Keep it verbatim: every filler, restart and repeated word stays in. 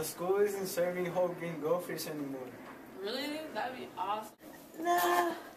the school isn't serving whole green goldfish anymore. Really? That'd be awesome. Nah.